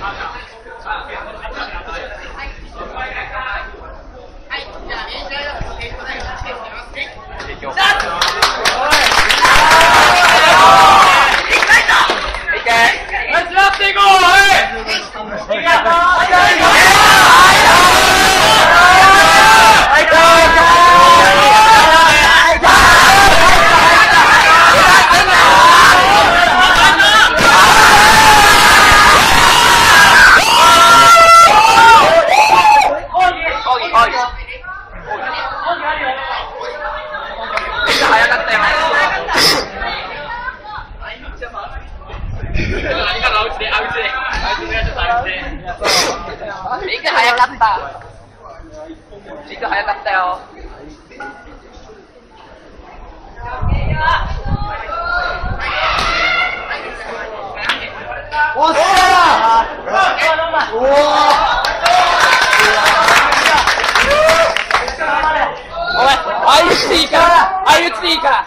メイク早かった。メイク早かったよ。 おっしゃー。おお前、相打ちでいいから、相打ちでいいから。